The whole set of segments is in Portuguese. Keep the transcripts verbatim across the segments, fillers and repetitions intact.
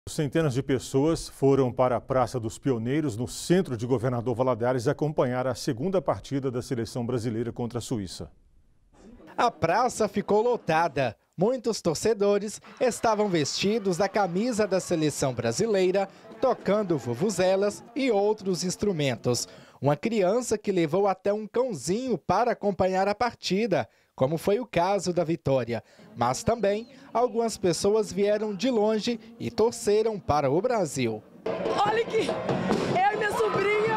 Centenas de pessoas foram para a Praça dos Pioneiros, no centro de Governador Valadares, acompanhar a segunda partida da seleção brasileira contra a Suíça. A praça ficou lotada. Muitos torcedores estavam vestidos da camisa da seleção brasileira, tocando vuvuzelas e outros instrumentos. Uma criança que levou até um cãozinho para acompanhar a partida, como foi o caso da vitória. Mas também algumas pessoas vieram de longe e torceram para o Brasil. Olha aqui, eu e minha sobrinha,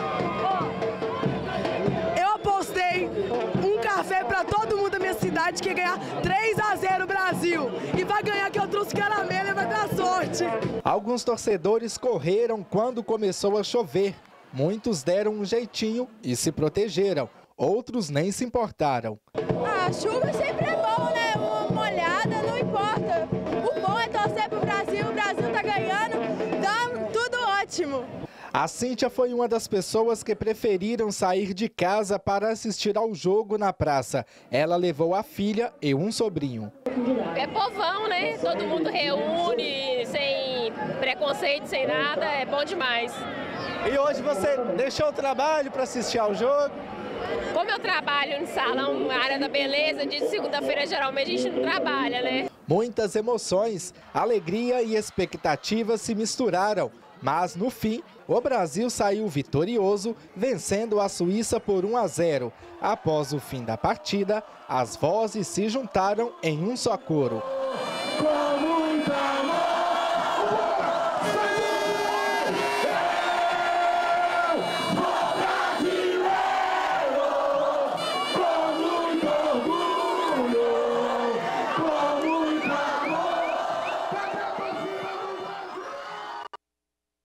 ó, eu apostei um café para todo mundo da minha cidade que ia ganhar três a zero Brasil. E vai ganhar que eu trouxe caramelo e vai dar sorte. Alguns torcedores correram quando começou a chover. Muitos deram um jeitinho e se protegeram. Outros nem se importaram. A chuva sempre é bom, né? Uma molhada, não importa. O bom é torcer pro Brasil, o Brasil tá ganhando, então tudo ótimo. A Cíntia foi uma das pessoas que preferiram sair de casa para assistir ao jogo na praça. Ela levou a filha e um sobrinho. É povão, né? Todo mundo reúne, sem preconceito, sem nada, é bom demais. E hoje você deixou o trabalho para assistir ao jogo? Como eu trabalho no salão, na área da beleza, de segunda-feira geralmente a gente não trabalha, né? Muitas emoções, alegria e expectativas se misturaram. Mas, no fim, o Brasil saiu vitorioso, vencendo a Suíça por um a zero. Após o fim da partida, as vozes se juntaram em um só coro. Como